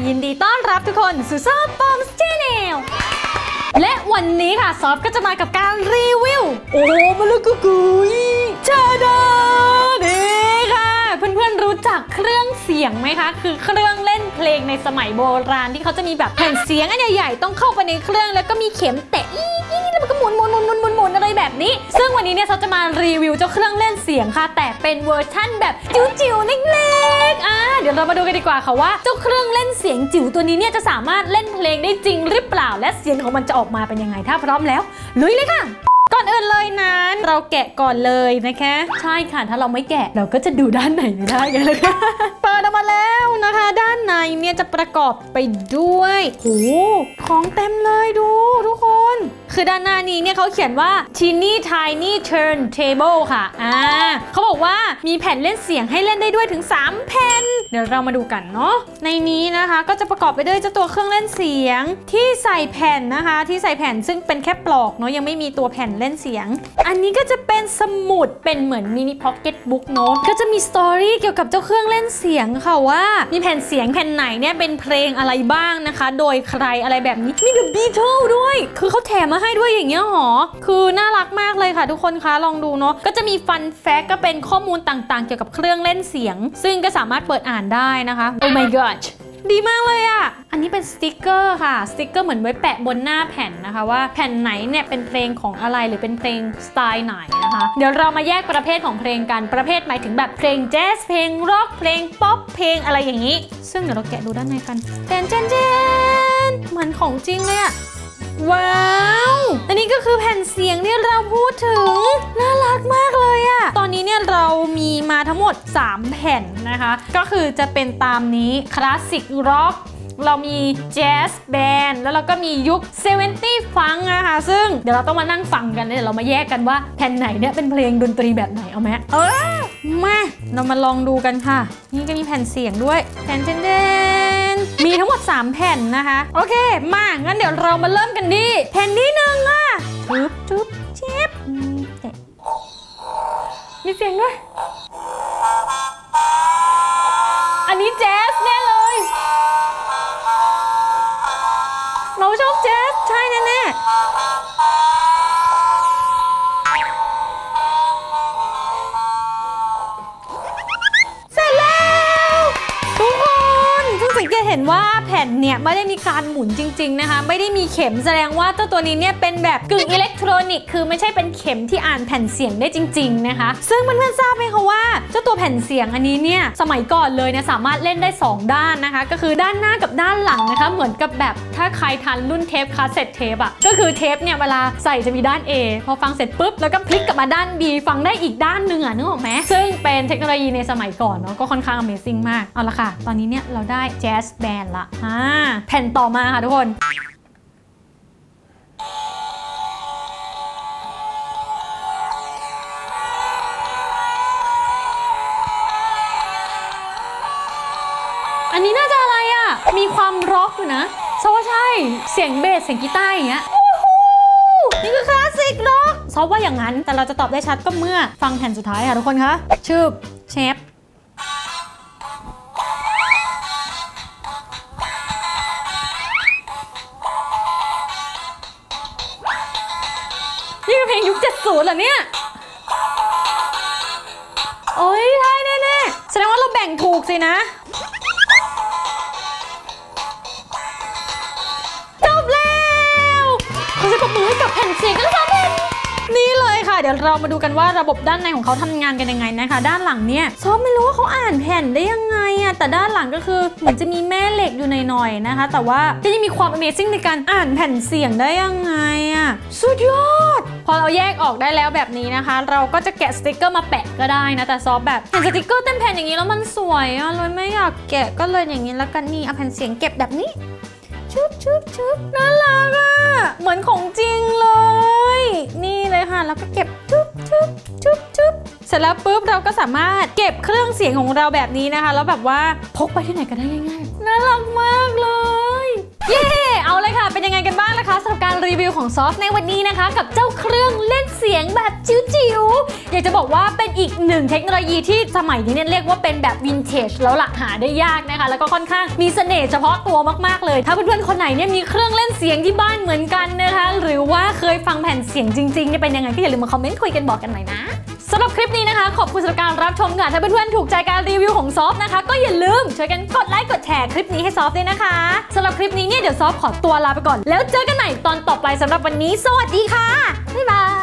ยินดีต้อนรับทุกคนสู่ซอฟต์บอมส์ Channel และวันนี้ค่ะซอฟก็จะมากับการรีวิวโอ้มาลุกุกุยชาดานี่ค่ะเพื่อนๆรู้จักเครื่องเสียงไหมคะคือเครื่องเล่นเพลงในสมัยโบราณที่เขาจะมีแบบแผ่นเสียงอันใหญ่ๆต้องเข้าไปในเครื่องแล้วก็มีเข็มแตะแล้วมันก็หมุนอะไรแบบนี้ซึ่งวันนี้เนี่ยเขาจะมารีวิวเจ้าเครื่องเล่นเสียงค่ะแต่เป็นเวอร์ชั่นแบบจิ๋วๆเล็กๆเดี๋ยวเรามาดูกันดีกว่าค่ะว่าเจ้าเครื่องเล่นเสียงจิ๋วตัวนี้เนี่ยจะสามารถเล่นเพลงได้จริงหรือเปล่าและเสียงของมันจะออกมาเป็นยังไงถ้าพร้อมแล้วลุยเลยค่ะก่อนอื่นเลยนั้นเราแกะก่อนเลยนะคะใช่ค่ะถ้าเราไม่แกะเราก็จะดูด้านในไม่ได้กันเลยค่ะเปิดออกมาแล้วนะคะด้านในเนี่ยจะประกอบไปด้วยโอ้ของเต็มเลยดูทุกคนคือด้านหน้านี้เนี่ยเขาเขียนว่า Teeny Tiny Turntable ค่ะเขาบอกว่ามีแผ่นเล่นเสียงให้เล่นได้ด้วยถึง3แผ่นเดี๋ยวเรามาดูกันเนาะในนี้นะคะก็จะประกอบไปด้วยเจ้าตัวเครื่องเล่นเสียงที่ใส่แผ่นนะคะที่ใส่แผ่นซึ่งเป็นแค่ปลอกเนาะยังไม่มีตัวแผ่นเล่นเสียงอันนี้ก็จะเป็นสมุดเป็นเหมือนมินิพ็อกเก็ตบุ๊กโน้ตก็จะมีสตอรี่เกี่ยวกับเจ้าเครื่องเล่นเสียงค่ะว่ามีแผ่นเสียงแผ่นไหนเนี่ยเป็นเพลงอะไรบ้างนะคะโดยใครอะไรแบบนี้มี The Beatles ด้วยคือเขาแถมมาให้ด้วยอย่างเงี้ยหรอคือน่ารักมากเลยค่ะทุกคนคะลองดูเนาะก็จะมีฟันแฟกก็เป็นข้อมูลต่างๆเกี่ยวกับเครื่องเล่นเสียงซึ่งก็สามารถเปิดอ่านได้นะคะ Oh my godดีมากเลยอ่ะอันนี้เป็นสติกเกอร์ค่ะสติกเกอร์เหมือนไว้แปะบนหน้าแผ่นนะคะว่าแผ่นไหนเนี่ยเป็นเพลงของอะไรหรือเป็นเพลงสไตล์ไหนนะคะเดี๋ยวเรามาแยกประเภทของเพลงกันประเภทหมายถึงแบบเพลงแจ๊สเพลงร็อกเพลงป๊อปเพลงอะไรอย่างนี้ซึ่งเดี๋ยวเราแกะดูด้านในกันเจนเหมือนของจริงเลยอ่ะว้าวอันนี้ก็คือแผ่นเสียงที่เราพูดถึงน่ารักมากเลยอะตอนนี้เนี่ยเรามีมาทั้งหมด3แผ่นนะคะก็คือจะเป็นตามนี้คลาสสิกร็อกเรามีแจ๊สแบนด์แล้วเราก็มียุค70ฟังนะคะซึ่งเดี๋ยวเราต้องมานั่งฟังกันเดี๋ยวเรามาแยกกันว่าแผ่นไหนเนี่ยเป็นเพลงดนตรีแบบไหนเอาไหมมาเรามาลองดูกันค่ะนี่ก็มีแผ่นเสียงด้วยแผ่นเจนมีทั้งหมด3แผ่นนะคะโอเคมางั้นเดี๋ยวเรามาเริ่มกันดีแผ่นที่1อ่ะจุ๊บเจ็บมีเสียงด้วยอันนี้แจ๊สแน่เลยเราชอบแจ๊สใช่แน่ๆสังเกตเห็นว่าแผ่นเนี่ยไม่ได้มีการหมุนจริงๆนะคะไม่ได้มีเข็มแสดงว่าเจ้าตัวนี้เนี่ยเป็นแบบกึ่งอิเล็กทรอนิกส์คือไม่ใช่เป็นเข็มที่อ่านแผ่นเสียงได้จริงๆนะคะซึ่งเพื่อนๆทราบไหมคะว่าเจ้าตัวแผ่นเสียงอันนี้เนี่ยสมัยก่อนเลยเนี่ยสามารถเล่นได้2ด้านนะคะก็คือด้านหน้ากับด้านหลังนะคะเหมือนกับแบบถ้าใครทันรุ่นเทปคาสเซ็ตเทปอะก็คือเทปเนี่ยเวลาใส่จะมีด้าน A พอฟังเสร็จปุ๊บแล้วก็พลิกกลับมาด้าน B ฟังได้อีกด้านหนึ่งนึกออกไหมซึ่งเป็นเทคโนโลยีในสมัยก่อนเนาะก็ค่อนข้าง Amazing มากเอาละค่ะตอนนี้เนี่ยเราได้แจ๊สแบนด์ละแผ่นต่อมาค่ะทุกคนอันนี้น่าจะอะไรอ่ะมีความร็อกอยู่นะซอว่าใช่เสียงเบสเสียงกีตาร์อย่างเงี้ยนี่คือคลาสสิกร็อกซอว่าอย่างนั้นแต่เราจะตอบได้ชัดก็เมื่อฟังแผ่นสุดท้ายค่ะทุกคนคะชื่อเชฟนี่คือเพลงยุค70เหรอเนี่ยโอ้ยใช่แน่ๆแสดงว่าเราแบ่งถูกสินะจบแล้วเขาจะปรบมือให้กับแผ่นเสียงทั้ง3แผ่นนี่เลยค่ะเดี๋ยวเรามาดูกันว่าระบบด้านในของเขาทำงานกันยังไงนะคะด้านหลังเนี่ยซอฟไม่รู้ว่าเขาอ่านแผ่นได้ยังไงอะแต่ด้านหลังก็คือเหมือนจะมีแม่เหล็กอยู่หน่อยๆนะคะแต่ว่าก็ยังมีความ Amazing ในการอ่านแผ่นเสียงได้ยังไงอะสุดยอดพอเราแยกออกได้แล้วแบบนี้นะคะเราก็จะแกะสติกเกอร์มาแปะก็ได้นะแต่ซอฟแบบเห็นสติกเกอร์เต็มแผ่นอย่างนี้แล้วมันสวยอะเลยไม่อยากแกะก็เลยอย่างนี้แล้วกันนี่เอาแผ่นเสียงเก็บแบบนี้ชุบน่ารักอะเหมือนของจริงเลยนี่เลยค่ะแล้วก็เก็บชุบเสร็จแล้วปุ๊บเราก็สามารถเก็บเครื่องเสียงของเราแบบนี้นะคะแล้วแบบว่าพกไปที่ไหนก็ได้ง่ายๆน่ารักมากเลยเย้เอาเลยค่ะเป็นยังไงกันบ้างนะคะสำหรับการรีวิวของซอฟในวันนี้นะคะกับเจ้าเครื่องเล่นเสียงแบบจิ๋วๆอยากจะบอกว่าเป็นอีกหนึ่งเทคโนโลยีที่สมัยนี้เนี่ยเรียกว่าเป็นแบบวินเทจแล้วล่ะหาได้ยากนะคะแล้วก็ค่อนข้างมีเสน่ห์เฉพาะตัวมากๆเลยถ้าเพื่อนๆคนไหนเนี่ยมีเครื่องเล่นเสียงที่บ้านเหมือนกันนะคะหรือว่าเคยฟังแผ่นเสียงจริงๆเนี่ยเป็นยังไงก็อย่าลืมมาคอมเมนต์คุยกันบอกกันหน่อยนะสำหรับคลิปนี้นะคะขอบคุณสำหรับการรับชมค่ะถ้าเพื่อนๆถูกใจการรีวิวของซอฟนะคะก็อย่าลืมช่วยกันกดไลค์กดแชร์คลิปนี้ให้ซอฟด้วยนะคะสำหรับคลิปนี้เนี่ยเดี๋ยวซอฟขอตัวลาไปก่อนแล้วเจอกันใหม่ตอนต่อไปสำหรับวันนี้สวัสดีค่ะบ๊ายบาย